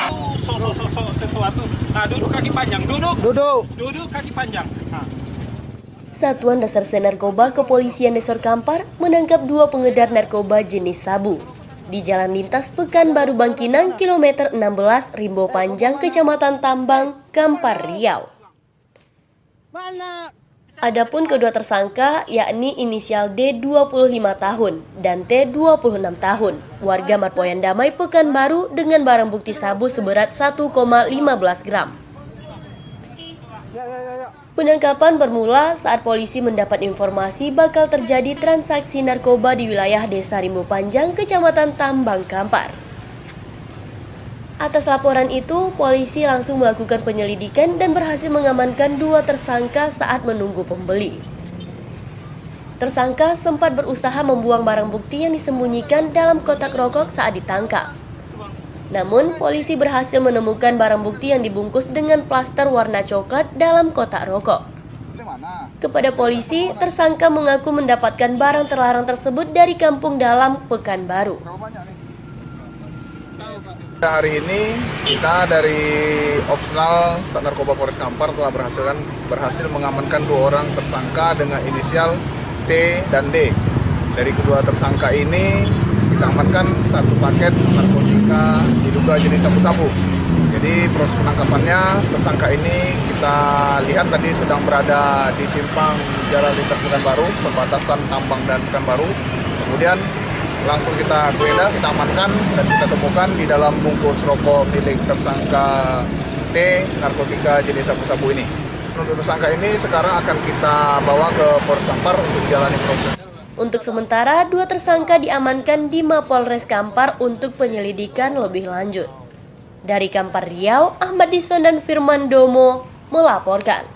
Sesuatu. Nah, duduk kaki panjang, duduk kaki panjang. Nah. Satuan Reserse Narkoba Kepolisian Resor Kampar menangkap 2 pengedar narkoba jenis sabu di Jalan Lintas Pekanbaru Bangkinang, kilometer 16, Rimbo Panjang, Kecamatan Tambang, Kampar, Riau. Adapun kedua tersangka yakni inisial D 25 tahun dan T 26 tahun, warga Marpoyan Damai, Pekanbaru, dengan barang bukti sabu seberat 1,15 gram. Penangkapan bermula saat polisi mendapat informasi bakal terjadi transaksi narkoba di wilayah Desa Rimbo Panjang, Kecamatan Tambang, Kampar. Atas laporan itu, polisi langsung melakukan penyelidikan dan berhasil mengamankan 2 tersangka saat menunggu pembeli. Tersangka sempat berusaha membuang barang bukti yang disembunyikan dalam kotak rokok saat ditangkap. Namun, polisi berhasil menemukan barang bukti yang dibungkus dengan plaster warna coklat dalam kotak rokok. Kepada polisi, tersangka mengaku mendapatkan barang terlarang tersebut dari kampung dalam Pekanbaru. Hari ini kita dari Opsnal Narkoba Polres Kampar telah berhasil mengamankan 2 orang tersangka dengan inisial T dan D. Dari kedua tersangka ini kita amankan 1 paket narkotika diduga jenis sabu-sabu. Jadi proses penangkapannya, tersangka ini kita lihat tadi sedang berada di simpang Jalan Lintas Pekanbaru, perbatasan Tambang dan Pekanbaru. Kemudian langsung kita geledah, kita amankan dan kita temukan di dalam bungkus rokok milik tersangka T narkotika jenis sabu-sabu ini. Untuk tersangka ini sekarang akan kita bawa ke Polres Kampar untuk dijalani proses. Untuk sementara, 2 tersangka diamankan di Mapolres Kampar untuk penyelidikan lebih lanjut. Dari Kampar, Riau, Ahmad Dison dan Firman Domo melaporkan.